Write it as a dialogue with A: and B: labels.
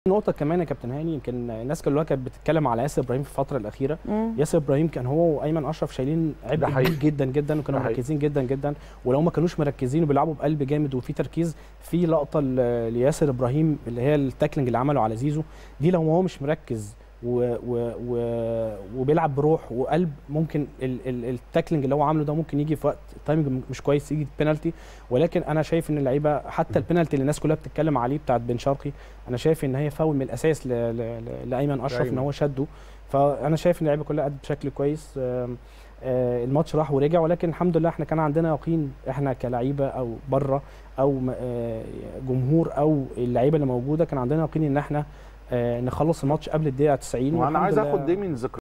A: نقطة كمان يا كابتن هاني، يمكن الناس كلها كانت بتتكلم على ياسر ابراهيم في الفترة الأخيرة. ياسر ابراهيم كان هو وايمن اشرف شايلين عبء كبير جدا جدا، وكانوا مركزين جدا جدا، ولو ما كانوش مركزين وبيلعبوا بقلب جامد وفي تركيز في لقطة لياسر ابراهيم اللي هي التاكلينج اللي عمله على زيزو دي، لو هو مش مركز وبيلعب بروح وقلب ممكن التاكلينج اللي هو عامله ده ممكن يجي في وقت تايمنج مش كويس يجي بينالتي. ولكن انا شايف ان اللعيبه حتى البينالتي اللي الناس كلها بتتكلم عليه بتاعت بن شرقي، انا شايف ان هي فاول من الاساس لايمن اشرف ان هو شده. فانا شايف ان اللعيبه كلها ادت بشكل كويس. الماتش راح ورجع، ولكن الحمد لله احنا كان عندنا يقين، احنا كلعيبه او بره او جمهور او اللعيبه اللي موجوده كان عندنا يقين ان احنا نخلص الماتش قبل الدقيقه 90.
B: وانا عايز اخد دي من ذكر